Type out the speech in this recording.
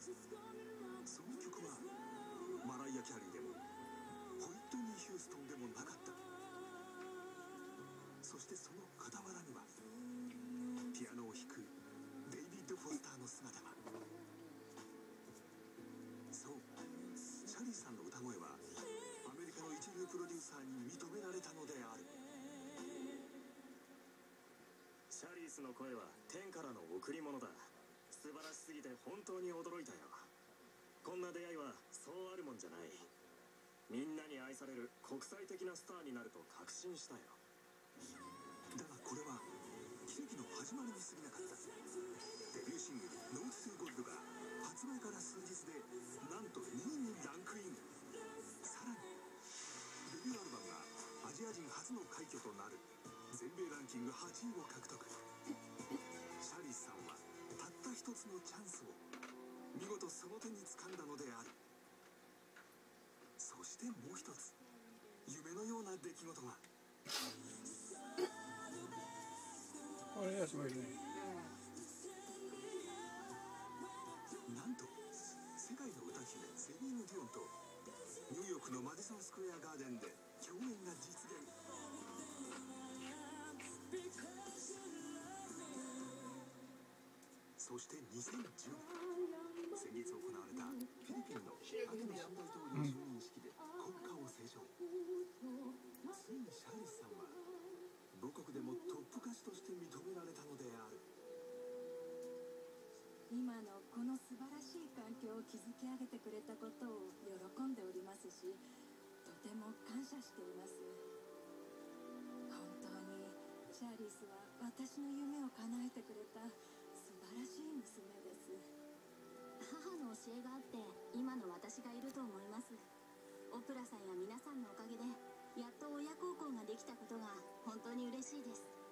その曲はマライア・キャリーでもホイットニー・ヒューストンでもなかった。そしてその傍らにはピアノを弾くデイビッド・フォスターの姿が。そう、シャリーさんの歌声はアメリカの一流プロデューサーに認められたのである。 シャリースの声は天からの贈り物だ。素晴らしすぎて本当に驚いたよ。こんな出会いはそうあるもんじゃない。みんなに愛される国際的なスターになると確信したよ。 だがこれは奇跡の始まりに過ぎなかった。デビューシングル「ノーツ・ゴッド」が発売から数日でなんと2位にランクイン。さらにデビューアルバムがアジア人初の快挙となる全米ランキング8位を獲得。シャリーさんはたった一つのチャンスを見事その手に掴んだのである。そしてもう一つ夢のような出来事が。 これはすごいね。 なんと世界の歌姫セリーヌ・ディオンとニューヨークのマディソンスクエアガーデンで共演が実現。そして2010年、先月行われたフィリピンの秋の新大統領就任式で国歌を斉唱。ついにシャリスさんは母国でもトップ歌手として認められたのである。 今のこの素晴らしい環境を築き上げてくれたことを喜んでおりますし、とても感謝しています。本当にシャーリースは私の夢を叶えてくれた素晴らしい娘です。 母の教えがあって今の私がいると思います。オプラさんや皆さんのおかげでやっと親孝行ができたことが本当に嬉しいです。